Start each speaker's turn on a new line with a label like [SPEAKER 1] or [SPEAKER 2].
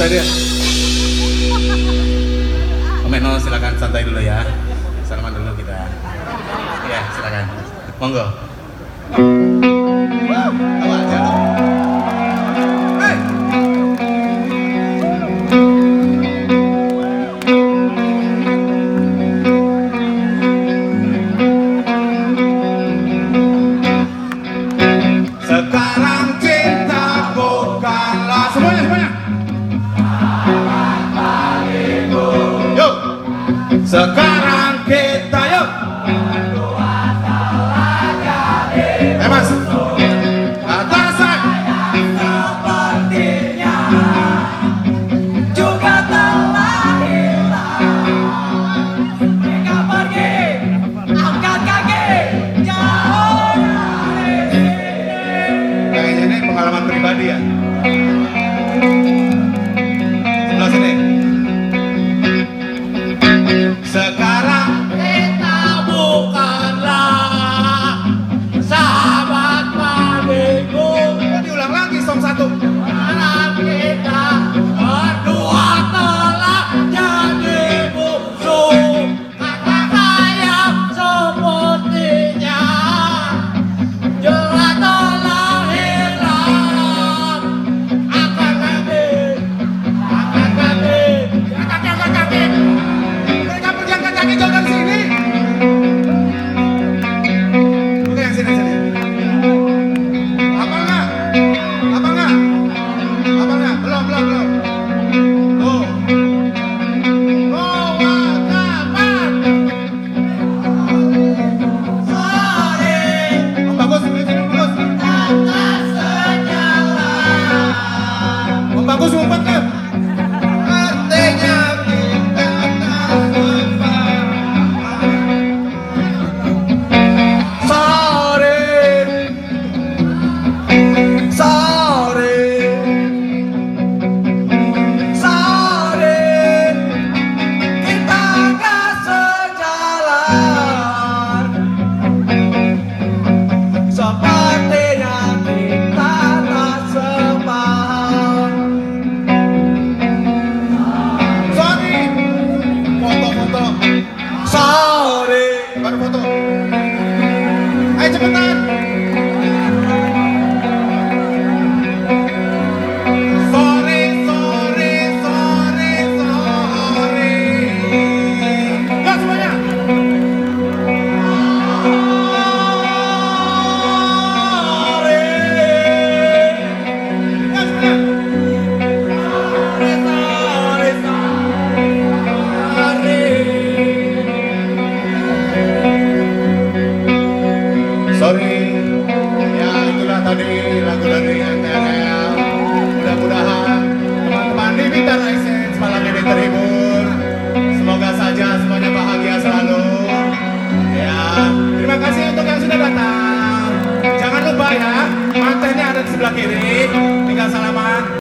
[SPEAKER 1] santai dia. Om Eno silakan santai dulu ya. Salaman dulu kita. Ya silakan. Monggo. Tawa aja lo. Hey. Sekarang cinta bukanlah semuanya. Yuk. Sekarang kita yuk. Mas. Atasan.
[SPEAKER 2] Sepertinya juga telah hilang. Mereka pergi, angkat kaki, jauh dari sini.
[SPEAKER 1] Kayaknya ini pengalaman pribadi ya. Sebelah sini. Sekarang
[SPEAKER 2] Kita bukanlah sahabat bagiku.
[SPEAKER 1] kok diulang lagi song 1.
[SPEAKER 2] Sekarang kita berdua telah jadi musuh. Kata saya sepertinya jelas telah hilang. Angkat kaki, angkat kaki, angkat kaki.
[SPEAKER 1] Mereka pergi angkat kaki jauh dari sini. Oke yang sini. Apa enggak? Apa enggak? Apa enggak? Belum. Oh. Oh, kapan?
[SPEAKER 2] Sore
[SPEAKER 1] Oh, bagus, sini bagus.
[SPEAKER 2] atas sejalan.
[SPEAKER 1] Oh, bagus ngumpet kan?
[SPEAKER 2] Artinya kita tak sempat. Sore kita gak sejalan. Sepertinya kita tak sepaham.
[SPEAKER 1] Sorry. Foto.
[SPEAKER 2] Sore
[SPEAKER 1] Baru foto. Ayo cepetan. Sore. Yuk semuanya. Yuk semuanya. Sorry. Ya itulah tadi lagu dari NTRL. Mudah-mudahan teman-teman di Bitar Essence malam ini terhibur. Semoga saja semuanya bahagia selalu. Ya, terima kasih untuk yang sudah datang. Jangan lupa ya, mantennya ada di sebelah kiri. Tinggal salaman.